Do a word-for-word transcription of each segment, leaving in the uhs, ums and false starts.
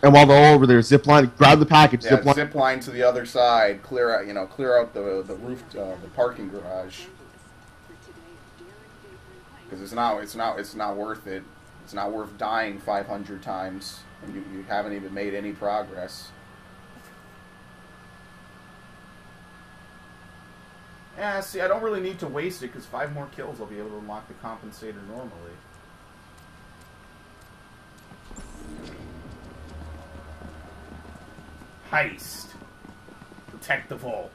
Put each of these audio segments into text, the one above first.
And while they're all over there, zip line, grab the package, Yeah, zip line. zip line to the other side. Clear out, you know, clear out the the roof, uh, the parking garage. Because it's not, it's not, it's not worth it. It's not worth dying five hundred times, and you, you haven't even made any progress. Yeah, see, I don't really need to waste it because five more kills I'll be able to unlock the compensator normally. Heist. Protect the vault.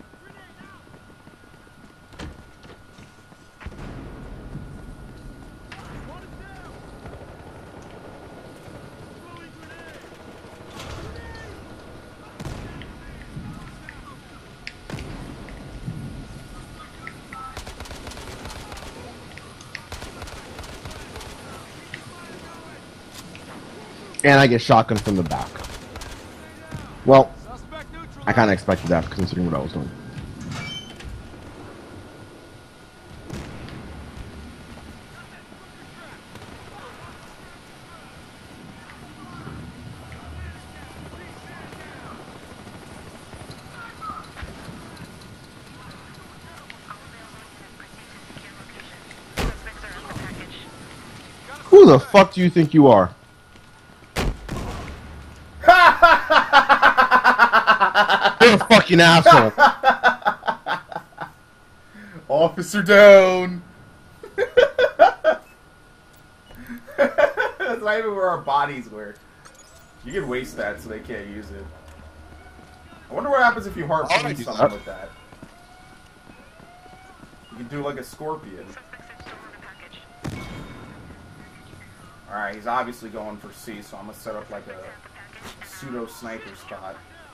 And I get shotgun from the back. Well, I kind of expected that considering what I was doing. Who the fuck do you think you are? You're a fucking asshole. Officer down. That's not even where our bodies were. You can waste that so they can't use it. I wonder what happens if you harpoon someone with that. You can do like a scorpion. Alright, he's obviously going for C, so I'm gonna set up like a pseudo sniper spot.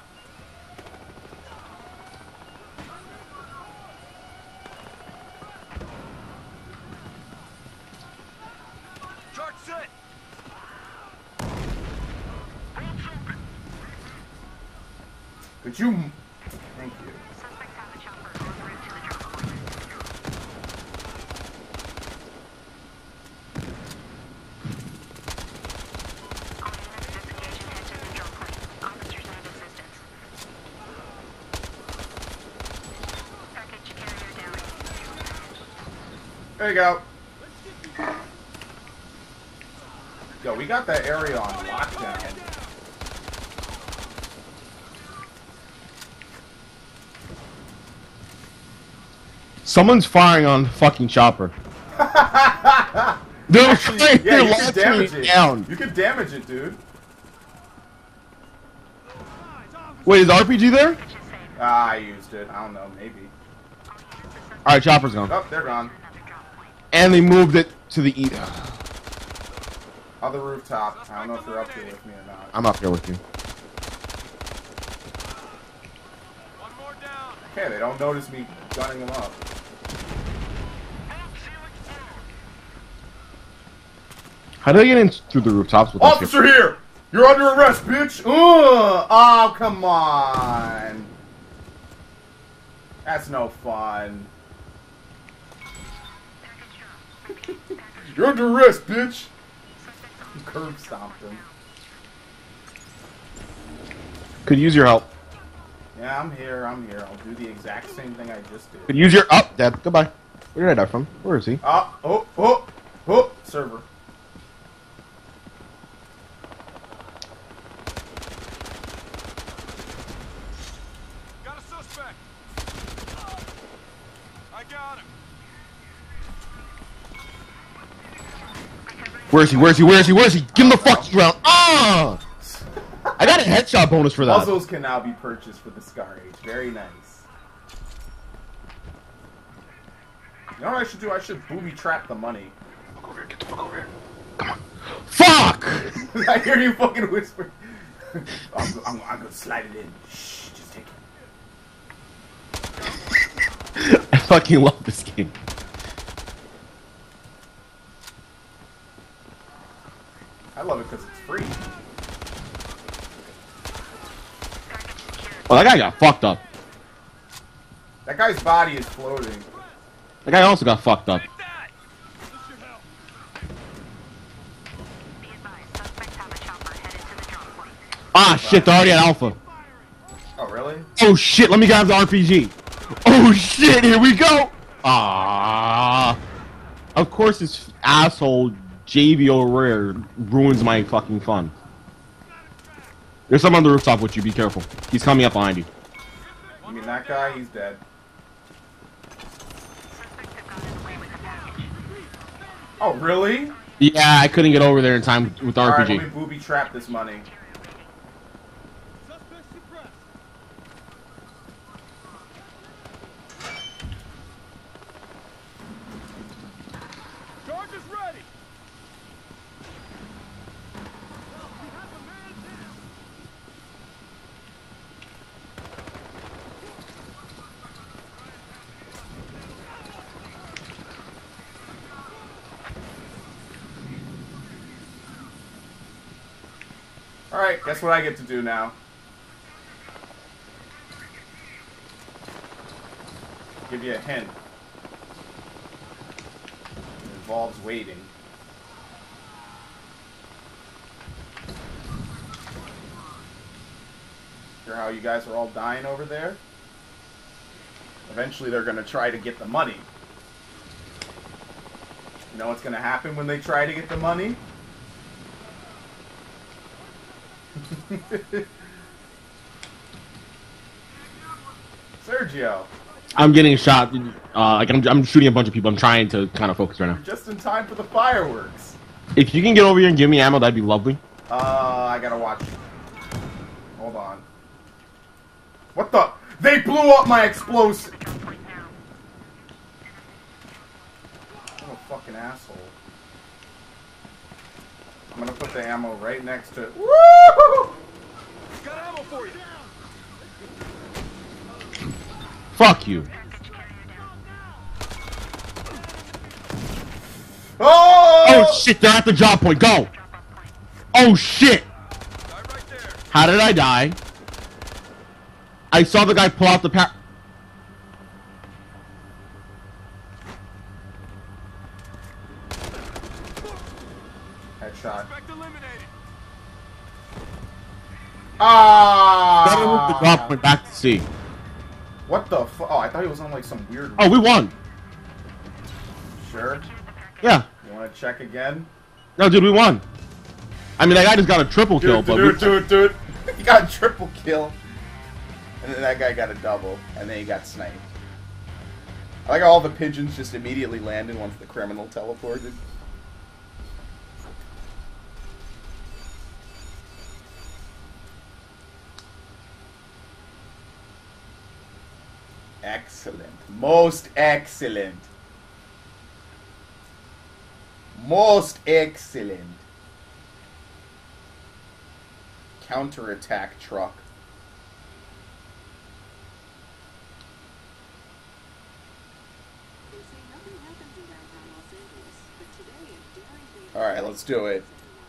Could you... Thank you. There you go. Yo, we got that area on lockdown. Someone's firing on fucking chopper. They're Actually, trying yeah, to you can damage me it. down. You can damage it, dude. Wait, is the R P G there? Ah, I used it. I don't know, maybe. Alright, chopper's gone. Oh, they're gone. And they moved it to the east. Other rooftop. I don't know if you're up here with me or not. I'm up here with you. Okay, they don't notice me gunning them up. How do they get in through the rooftops with us Officer here? You're under arrest, bitch! Ugh! Oh, come on! That's no fun. You're under arrest, bitch! You curb stomped him. Could use your help. Yeah, I'm here, I'm here. I'll do the exact same thing I just did. Could use your... Oh, dead. Goodbye. Where did I die from? Where is he? Ah, oh, oh, oh, server. Got a suspect. I got him. Where is he? Where is he? Where is he? Where is he? Give him the fucking round. Ah! I got a headshot bonus for that. Puzzles can now be purchased with the Scar H. Very nice. You know what I should do? I should booby trap the money. Fuck over here. Get the fuck over here. Come on. Fuck! I hear you fucking whisper. I'm, I'm, I'm gonna slide it in. Shh, just take it. I fucking love this game. I love it because it's free. Oh, that guy got fucked up. That guy's body is floating. That guy also got fucked up. Ah, shit, they're already at Alpha. Oh, really? Oh, shit, let me grab the R P G. Oh, shit, here we go. Ah. Of course, this asshole J V O Rare ruins my fucking fun. There's someone on the rooftop with you, be careful. He's coming up behind you. You mean that guy? He's dead. Oh, really? Yeah, I couldn't get over there in time with the R P G. Alright, let me booby trap this money. Charge is ready. Alright, guess what I get to do now? Give you a hint. It involves waiting. Hear how you guys are all dying over there? Eventually they're gonna try to get the money. You know what's gonna happen when they try to get the money? Sergio. I'm getting shot. Uh, like I'm, I'm shooting a bunch of people. I'm trying to kind of focus right now. Just in time for the fireworks. If you can get over here and give me ammo, that'd be lovely. Uh, I gotta watch. Hold on. What the? They blew up my explosive! I'm a fucking asshole. I'm gonna put the ammo right next to it. Woo! Got ammo for you. Fuck you. Oh! Oh shit, they're at the drop point. Go! Oh shit! Guy right there. How did I die? I saw the guy pull out the pa- Headshot. Suspect eliminated. Ah! Better move the drop point back to C. What the fu- Oh, I thought he was on like some weird. Oh, we won. Sure. Yeah. You want to check again? No, dude, we won. I mean, that guy just got a triple kill, Dude, but dude, we- dude, dude. He got a triple kill. And then that guy got a double. And then he got sniped. I like how all the pigeons just immediately landed once the criminal teleported. Excellent. Most excellent. Most excellent. Counterattack truck. Alright, let's do it.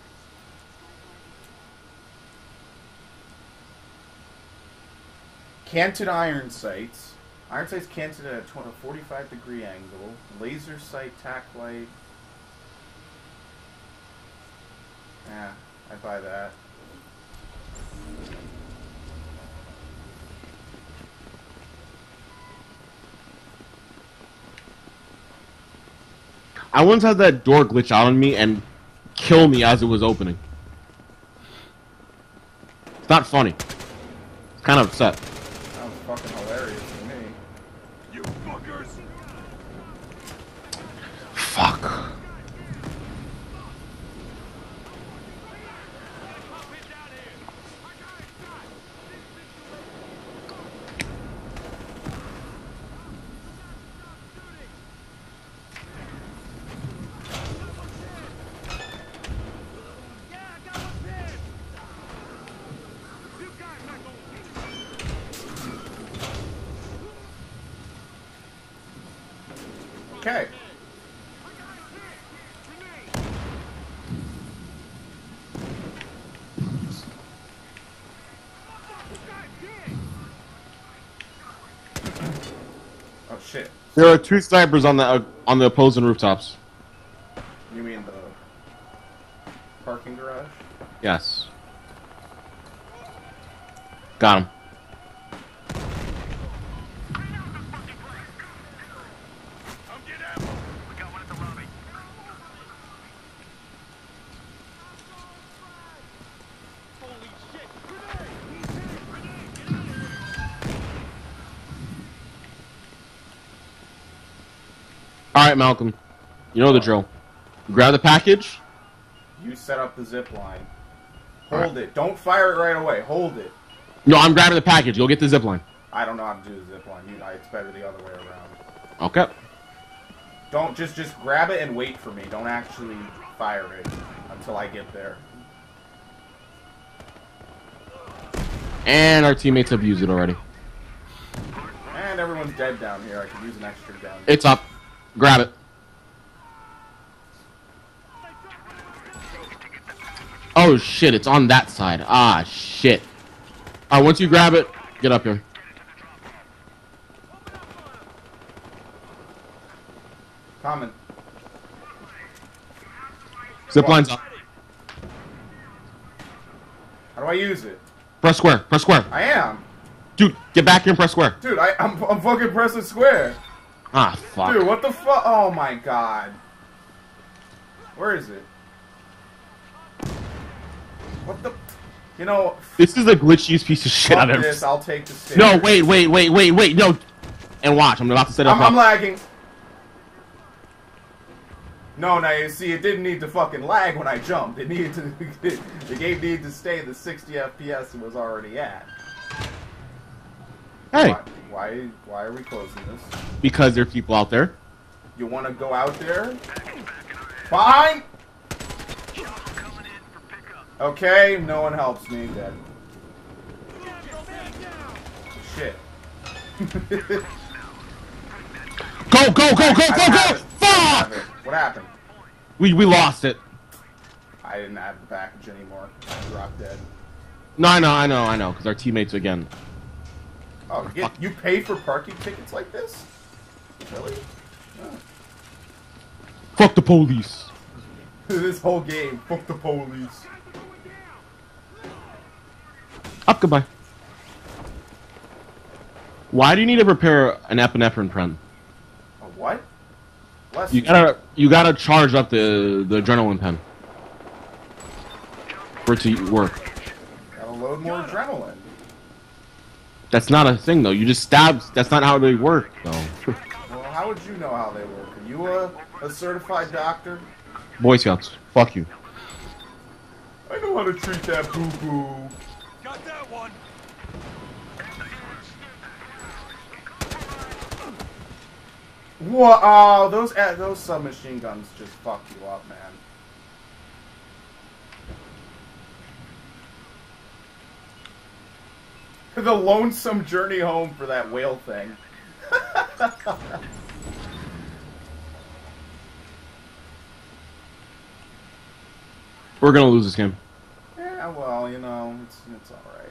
Canted iron sights. Iron sights canted at a forty-five degree angle. Laser sight, tack light. Yeah, I buy that. I once had that door glitch out on me and kill me as it was opening. It's not funny. It's kind of upset. That was fucking hilarious to me. You fuckers. Fuck. Okay. Oh shit. There are two snipers on the uh, on the opposing rooftops. You mean the parking garage? Yes. Got him. I'm getting ammo. We got one at the lobby. Holy shit! Grenade! All right, Malcolm. You know the drill. Grab the package. You set up the zip line. Hold it. Don't fire it right away. Hold it. No, I'm grabbing the package. Go get the zip line. I don't know how to do the zip line. You, I, it's better the other way around. Okay. Don't just just grab it and wait for me. Don't actually fire it until I get there. And our teammates have used it already. And everyone's dead down here. I could use an extra gun. It's up. Grab it. Oh shit, it's on that side. Ah shit. Alright, once you grab it, get up here. Coming. Zip line's up. How do I use it? Press square. Press square. I am. Dude, get back here and press square. Dude, I, I'm, I'm fucking pressing square. Ah, fuck. Dude, what the fuck? Oh my god. Where is it? What the? You know. This is the glitchiest piece of shit I've Fuck ever this, seen. I'll take the stairs. No, wait, wait, wait, wait, wait, no. And watch, I'm about to set it up. I'm, I'm lagging. No, now you see, it didn't need to fucking lag when I jumped. It needed to. The game needed to stay the sixty F P S it was already at. Hey. Why, why? Why are we closing this? Because there are people out there. You want to go out there? Fine. Okay, no one helps me. Dead. Shit. Go, go, go, go, I go, don't go! have it. I don't have Fuck! it. What happened? We we lost it. I didn't have the package anymore. I dropped dead. No, I know, I know, I know, because our teammates again. Oh, you, get, you pay for parking tickets like this? Really? Oh. Fuck the police. This whole game, fuck the police. Up, goodbye. Why do you need to prepare an epinephrine pen? A what? Less You gotta you gotta charge up the the adrenaline pen for it to work. Gotta load more adrenaline. That's not a thing though. You just stab. That's not how they work though. Well, how would you know how they work? Are you a, a certified doctor? Boy Scouts, fuck you. I know how to treat that boo-boo. Got that one. What? Oh, those uh, those submachine guns just fuck you up, man. The lonesome journey home for that whale thing. We're gonna lose this game. Yeah, well, you know, it's it's all right.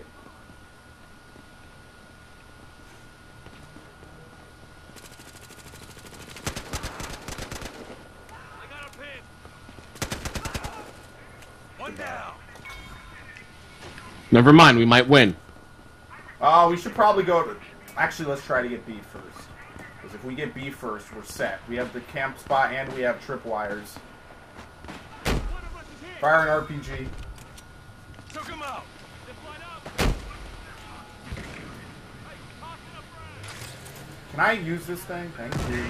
I got a pin. One down. Never mind. We might win. Oh, we should probably go to... Actually, let's try to get B first. Because if we get B first, we're set. We have the camp spot and we have tripwires. Fire an R P G. Took him out. Zip line up. Can I use this thing? Thank you.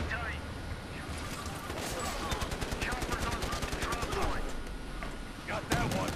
Got that one.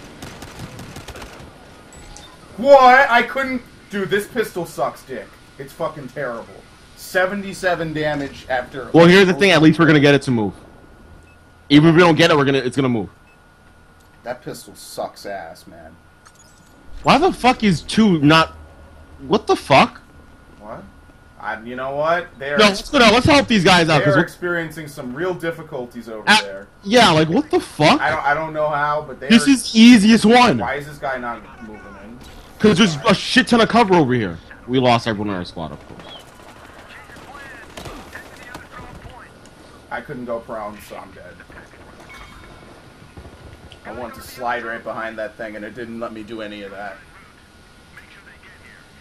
What? I couldn't... Dude, this pistol sucks dick. It's fucking terrible. seventy-seven damage after... Well, here's the thing. At least we're gonna get it to move. Even if we don't get it, we're gonna. It's gonna move. That pistol sucks ass, man. Why the fuck is two not? What the fuck? What? I, you know what? They're, No, let's go down. Let's help these guys out. they're Cause experiencing some real difficulties over uh, there. yeah, like what the fuck? I don't, I don't know how, but they're... This is the easiest one. Why is this guy not moving in? Because there's a shit ton of cover over here. We lost everyone in our squad, of course. I couldn't go prone, so I'm dead. I wanted to slide right behind that thing, and it didn't let me do any of that.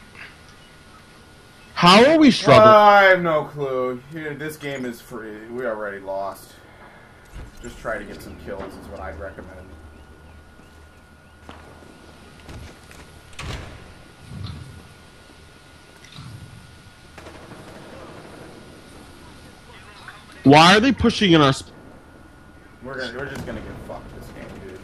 How are we struggling? I have no clue. Here, this game is free. We already lost. Just try to get some kills is what I'd recommend. Why are they pushing in our... Sp We're gonna, we're just gonna get fucked this game, dude.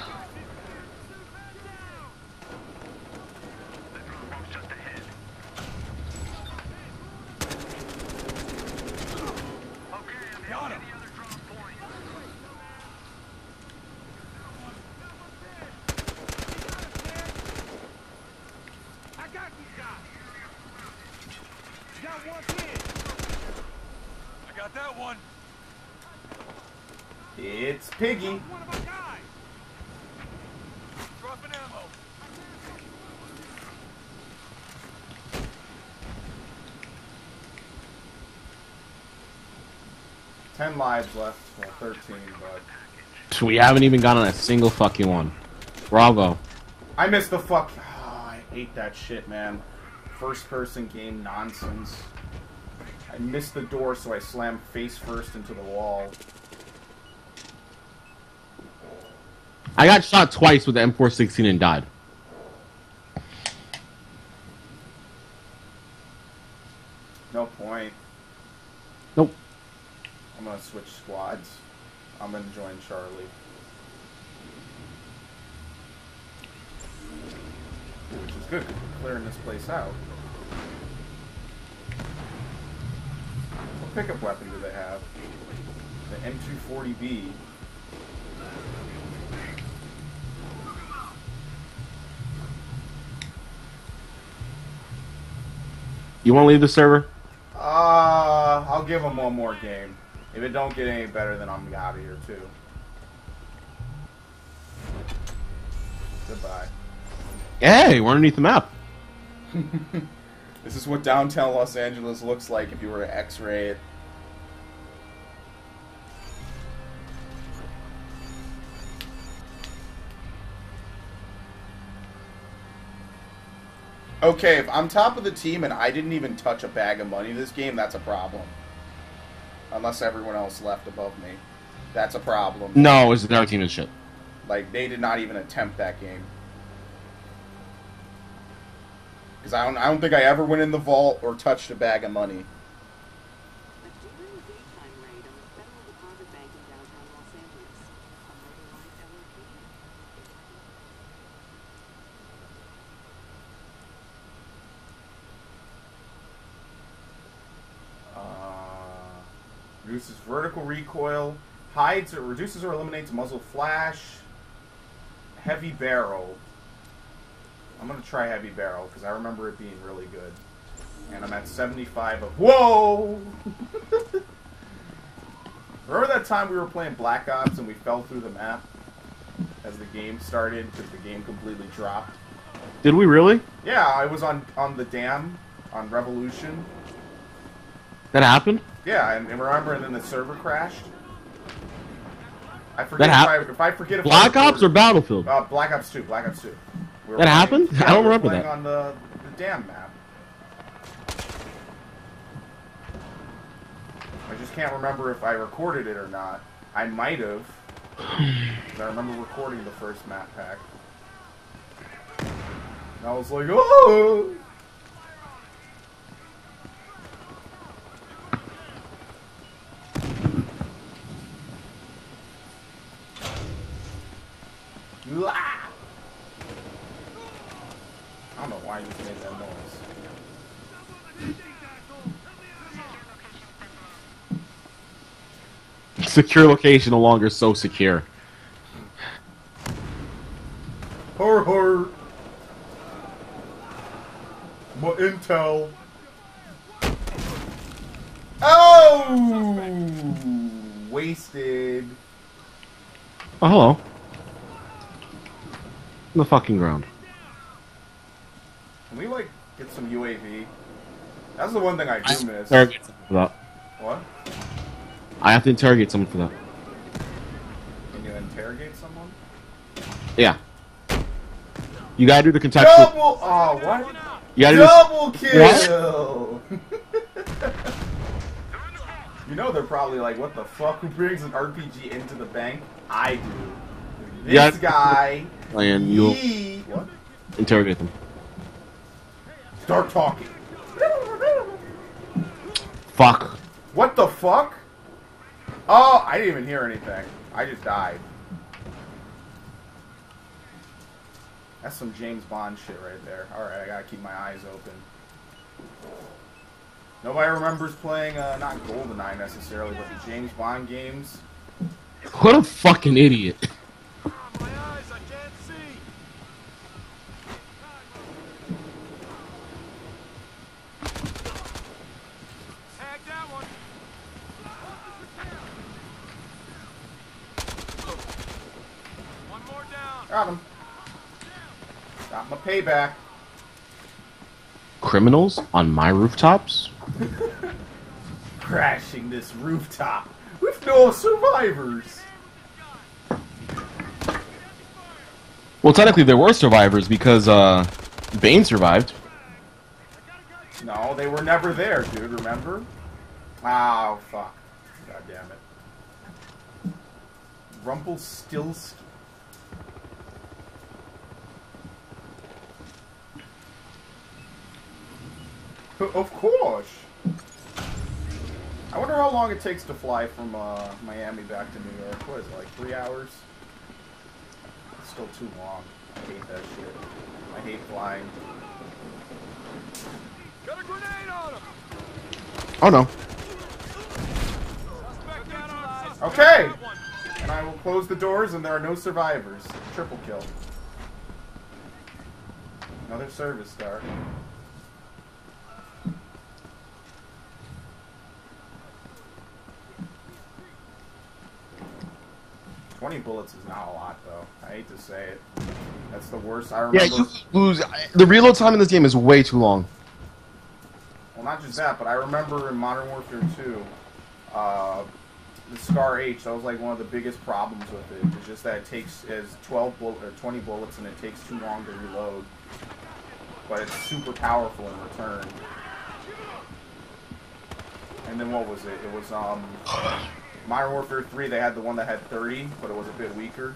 That one. It's Piggy. One of my guys. Dropping ammo. Ten lives left. Well, thirteen, but We haven't even gotten a single fucking one. Bravo. I missed the fuck. Oh, I hate that shit, man. First-person game nonsense. I missed the door, so I slammed face first into the wall. I got shot twice with the M four sixteen and died. No point. Nope. I'm gonna switch squads. I'm gonna join Charlie. Which is good, 'cause we're clearing this place out. What pickup weapon do they have? The M two forty B. You want to leave the server? Uh, I'll give them one more game. If it don't get any better, then I'm out of here too. Goodbye. Hey, we're underneath the map. This is what downtown Los Angeles looks like if you were to X-ray it. Okay, if I'm top of the team and I didn't even touch a bag of money this game, that's a problem. Unless everyone else left above me. That's a problem. No, it's their team and shit. Like, they did not even attempt that game. Because I don't, I don't think I ever went in the vault or touched a bag of money. Reduces vertical recoil, hides or reduces or eliminates muzzle flash, heavy barrel. I'm gonna try heavy barrel because I remember it being really good. And I'm at seventy-five of whoa. Remember that time we were playing Black Ops and we fell through the map as the game started because the game completely dropped? Did we really? Yeah, I was on on the dam on Revolution. That happened? Yeah, and, and remember, and then the server crashed. I forget That if, hap- I, if I forget if Black I Ops or Battlefield? Uh, Black Ops two. Black Ops two. We were That playing, happened? Yeah, I don't we were remember playing that. on the the damn map. I just can't remember if I recorded it or not. I might have. I remember recording the first map pack. And I was like, oh. I don't know why you just made that noise. Secure location no longer so secure. Hur hur. My intel. Oh! Wasted. Oh, hello. On the fucking ground. Can we, like, get some U A V? That's the one thing I do miss. Interrogate someone for that. What? I have to interrogate someone for that. Can you interrogate someone? Yeah. You gotta do the contextual. Double! Oh, what? You gotta Double do kill! You know they're probably like, what the fuck? Who brings an R P G into the bank? I do. This Yeah. guy. And you'll He... What? interrogate them. Start talking. Fuck. What the fuck? Oh, I didn't even hear anything. I just died. That's some James Bond shit right there. Alright, I gotta keep my eyes open. Nobody remembers playing, uh, not GoldenEye necessarily, but the James Bond games. What a fucking idiot. My eyes, I can't see. Tag that one. One more down. Got him. Got my payback. Criminals on my rooftops? Crashing this rooftop with no survivors. Well, technically there were survivors because, uh, Bane survived. No, they were never there, dude, remember? Oh, fuck. God damn it. Rumpelstiltskin. Of course. I wonder how long it takes to fly from uh, Miami back to New York. What is it, like three hours? It's still too long. I hate that shit. I hate flying. Got a grenade on him. Oh no. Suspect down on suspect. Okay! And I will close the doors and there are no survivors. Triple kill. Another service star. twenty bullets is not a lot, though. I hate to say it. That's the worst. I remember... Yeah, you lose. The reload time in this game is way too long. Well, not just that, but I remember in Modern Warfare two, uh, the Scar H, that was like one of the biggest problems with it. It's just that it takes as twelve bull or twenty bullets and it takes too long to reload. But it's super powerful in return. And then what was it? It was, um... Modern Warfare three, they had the one that had thirty, but it was a bit weaker.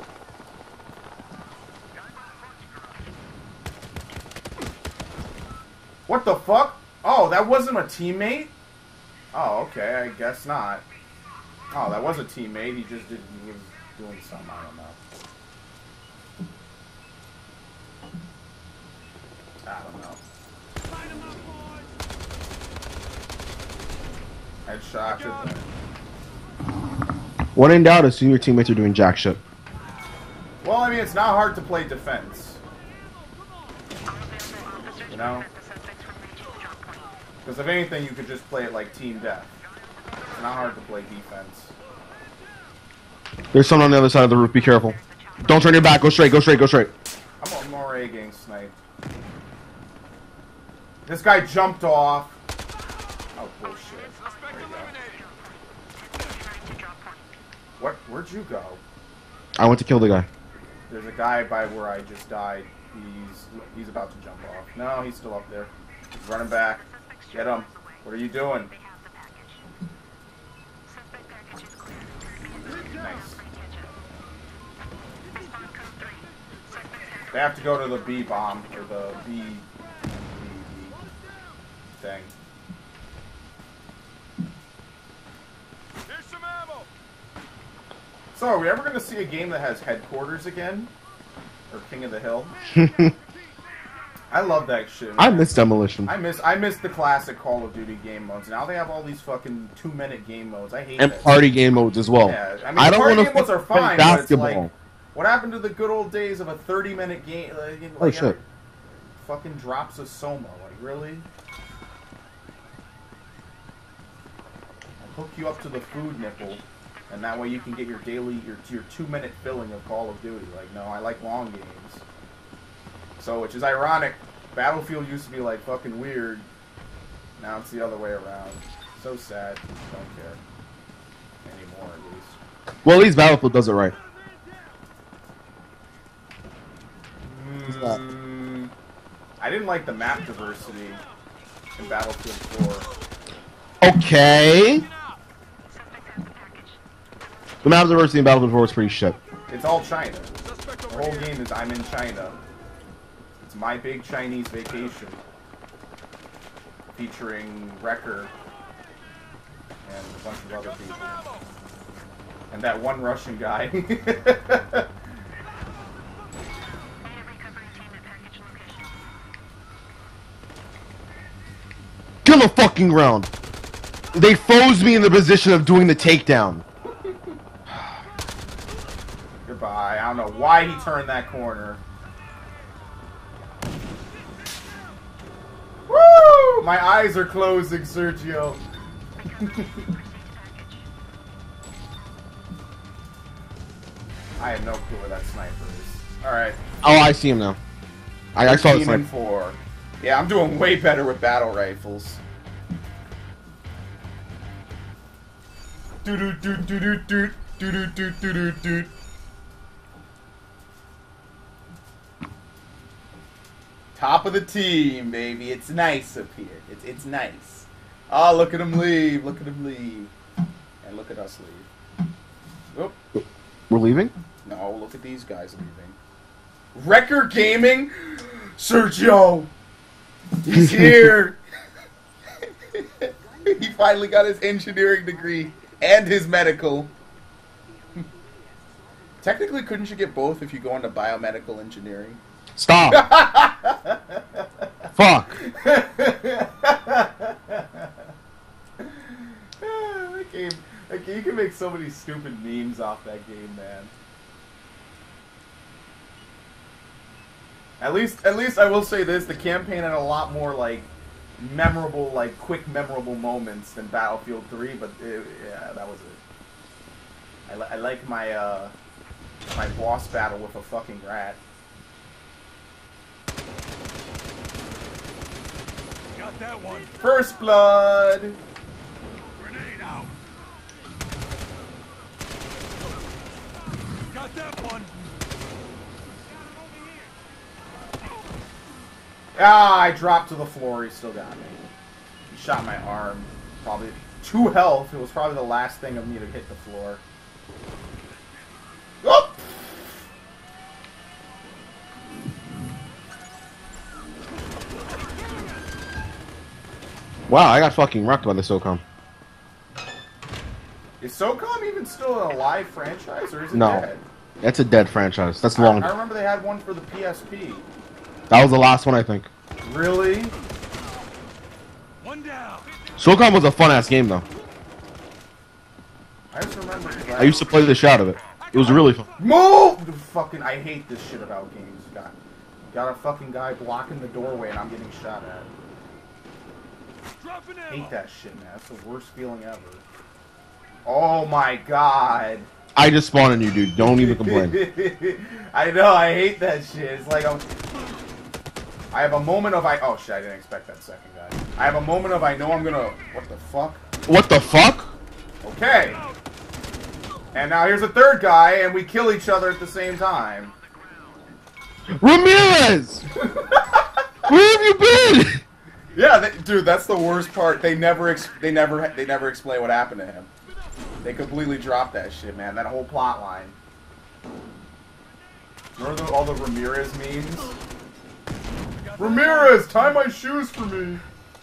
What the fuck? Oh, that wasn't a teammate? Oh, okay, I guess not. Oh, that was a teammate, he just didn't, he was doing something, I don't know. I don't know. Headshot should win. When in doubt, assume your teammates are doing jack shit. Well, I mean, it's not hard to play defense. You know? Because if anything, you could just play it like team death. It's not hard to play defense. There's someone on the other side of the roof. Be careful. Don't turn your back. Go straight. Go straight. Go straight. I'm already getting sniped. This guy jumped off. Oh, bullshit. There you go. What? Where'd you go? I went to kill the guy. There's a guy by where I just died. He's he's about to jump off. No, he's still up there. He's running back. Get him. What are you doing? Nice. They have to go to the B bomb or the B, B, B thing. Here's some ammo. So, are we ever going to see a game that has headquarters again? Or King of the Hill? I love that shit, man. I miss Demolition. I miss I miss the classic Call of Duty game modes. Now they have all these fucking two minute game modes. I hate And that. party game modes as well. Yeah, I mean, I the don't party want game modes are to fine, basketball. but it's like, what happened to the good old days of a thirty minute game? Like, like, Oh, shit. Fucking drops of Soma. Like, really? I'll hook you up to the food nipple, and that way you can get your daily, your, your two minute filling of Call of Duty. Like, no, I like long games. So, which is ironic. Battlefield used to be, like, fucking weird. Now it's the other way around. So sad. Don't care. Anymore, at least. Well, at least Battlefield does it right. Mm, I didn't like the map diversity in Battlefield four. Okay. The map diversity in Battlefield four is pretty shit. It's all China. The whole game is I'm in China. It's my big Chinese vacation. Featuring Wrecker and a bunch of other people. And that one Russian guy. Kill a fucking round! They froze me in the position of doing the takedown. Goodbye. I don't know why he turned that corner. Woo! My eyes are closing, Sergio. I have no clue where that sniper is. Alright. Oh, I see him now. I, I saw the sniper. four. Yeah, I'm doing way better with battle rifles. Do do do do do do do do do do do do. Top of the team, baby. It's nice up here. It's it's nice. Oh, look at him leave. Look at him leave. And look at us leave. Oop. We're leaving? No, look at these guys leaving. Wrecker Gaming? Sergio! He's here! He finally got his engineering degree and his medical. Technically, couldn't you get both if you go into biomedical engineering? Stop! Fuck! That game, that game, you can make so many stupid memes off that game, man. At least, at least I will say this: the campaign had a lot more like memorable, like quick, memorable moments than Battlefield three. But it, yeah, that was it. I, li I like my uh, my boss battle with a fucking rat. Got that one. First blood. Grenade out. Got that one. Ah, I dropped to the floor. He still got me. He shot my arm. Probably two health. It was probably the last thing of me to hit the floor. Oh! Wow, I got fucking wrecked by the SOCOM. Is SOCOM even still an alive franchise, or is it No. dead? That's a dead franchise. That's I, long. I remember they had one for the P S P. That was the last one, I think. Really? One down. SOCOM was a fun-ass game, though. I just remember. I used to play the shit out of it. It was really fun. Move! The fucking, I hate this shit about games. Got, got a fucking guy blocking the doorway and I'm getting shot at. Dropping I hate ammo. that shit, man. That's the worst feeling ever. Oh my god. I just spawned on you, dude. Don't even complain. I know, I hate that shit. It's like I'm... I have a moment of I... Oh shit, I didn't expect that second guy. I have a moment of I know I'm gonna... What the fuck? What the fuck? Okay. And now here's a third guy, and we kill each other at the same time. Ramirez! Where have you been? Yeah, they, dude, that's the worst part. They never, ex they never, they never explain what happened to him. They completely dropped that shit, man. That whole plot line. Remember the, all the Ramirez memes? Ramirez, tie my shoes for me.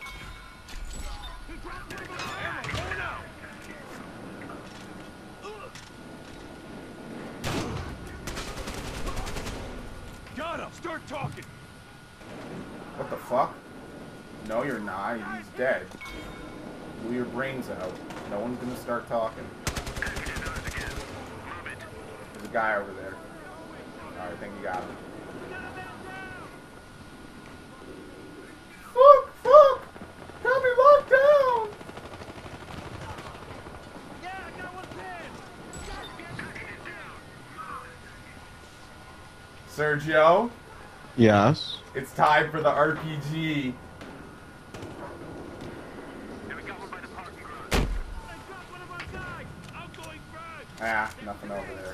Got him. Start talking. What the fuck? No, you're not. He's dead. Blew your brains out. No one's gonna start talking. There's a guy over there. Alright, I think you got him. Fuck! Fuck! Got me locked down! Yeah, I got one pinned. Sergio, Yes. it's time for the R P G. Ah, nothing over there.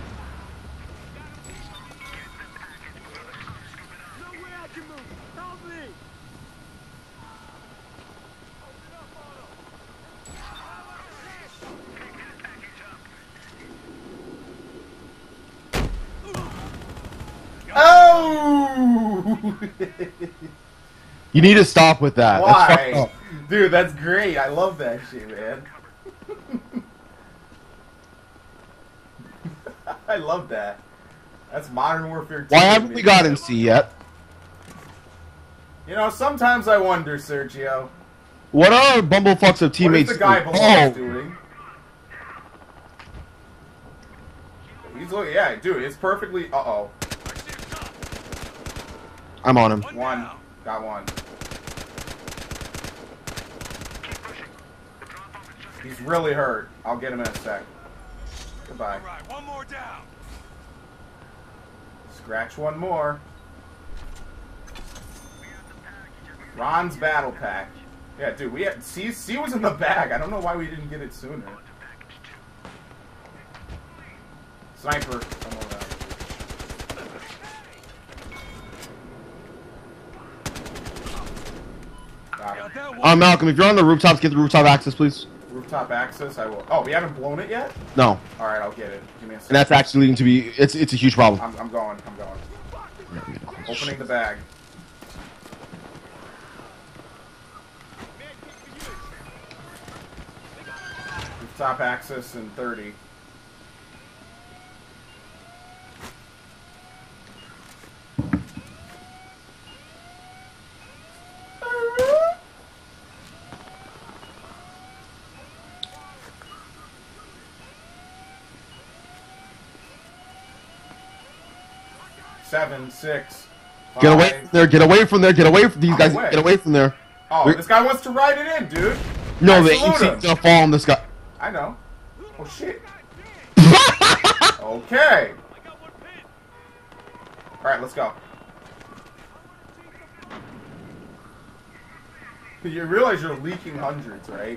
No way I can move. Help me. You need to stop with that. That's fucked Why? up. Dude, that's great. I love that shit, man. I love that. That's Modern Warfare two. Why haven't we gotten C yet? You know, sometimes I wonder, Sergio. What are bumblefucks of teammates What is the guy doing? below Oh, us doing? He's looking. Yeah, dude, it's perfectly. Uh oh. I'm on him. One. Got one. He's really hurt. I'll get him in a sec. Goodbye. All right, one more down. Scratch one more. Ron's battle pack. Yeah, dude, we had C. C was in the bag. I don't know why we didn't get it sooner. Sniper. Somewhere around. Got him. Uh, Malcolm, if you're on the rooftops, get the rooftop access, please. Rooftop access. I will. Oh, we haven't blown it yet. No. All right, I'll get it. Give me a And second. that's actually leading to be, it's it's a huge problem. I'm, I'm going. I'm going. Opening the bag. Rooftop access in thirty. Seven, six, five. Get away from there, get away from there, get away from these guys, away. get away from there. Oh, We're- this guy wants to ride it in, dude. No, I the salute A him. C's gonna fall on this guy. I know. Oh shit. Okay. All right, let's go. You realize you're leaking hundreds, right?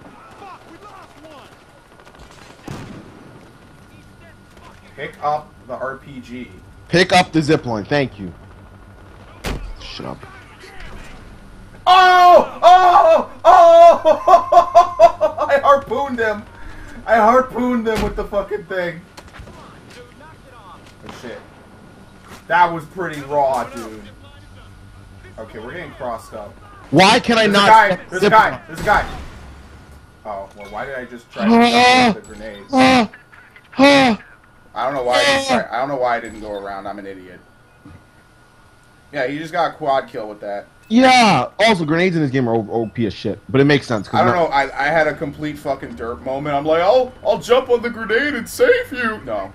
Pick up the R P G. Pick up the zipline, thank you. Shut up. Oh! Oh! Oh! I harpooned him. I harpooned him with the fucking thing. Oh shit. That was pretty raw, dude. Okay, we're getting crossed up. Why can I There's a not? guy. There's a zip guy. line? There's a guy. Oh, well, why did I just try to jump with the grenade? Ah, ah. I don't know why I didn't try, I don't know why I didn't go around. I'm an idiot. Yeah, you just got a quad kill with that. Yeah. Also, grenades in this game are O P as shit, but it makes sense. 'cause I don't no- know. I, I had a complete fucking derp moment. I'm like, I'll I'll jump on the grenade and save you. No.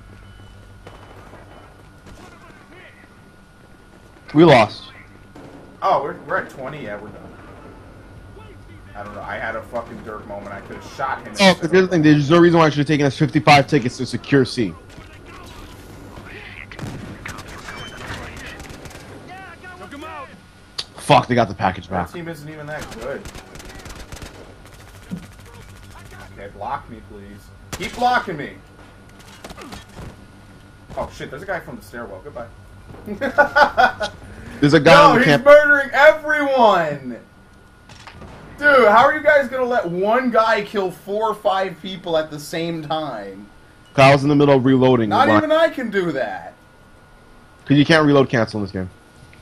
We lost. Oh, we're we're at twenty. Yeah, we're done. I don't know. I had a fucking derp moment. I could have shot him. Oh, because here's the thing. There's no reason why I should have taken us fifty-five tickets to secure C. Took him out. Fuck, they got the package My back. team isn't even that good. Okay, block me, please. Keep blocking me. Oh shit! There's a guy from the stairwell. Goodbye. There's a guy No, on the he's camp. murdering everyone! Dude, how are you guys gonna let one guy kill four or five people at the same time? I was in the middle of reloading. Not even I can do that. Because you can't reload cancel in this game.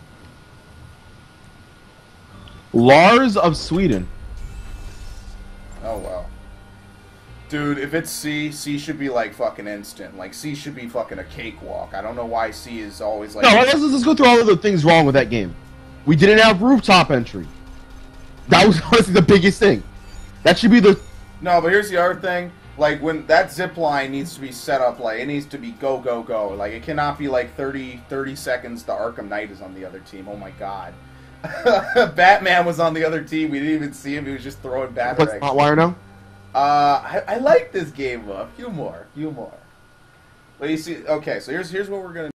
Lars of Sweden. Oh, well. Dude, if it's C, C should be like fucking instant. Like, C should be fucking a cakewalk. I don't know why C is always like... No, let's, let's go through all of the things wrong with that game. We didn't have rooftop entry. That was honestly the biggest thing. That should be the... No, but here's the other thing. Like, when that zip line needs to be set up, like, it needs to be go, go, go. Like, it cannot be like thirty, thirty seconds the Arkham Knight is on the other team. Oh my god. Batman was on the other team. We didn't even see him. He was just throwing What's batarangs. Hotwire now? Uh, I, I like this game, a few more, few more. But you see, okay, so here's here's what we're gonna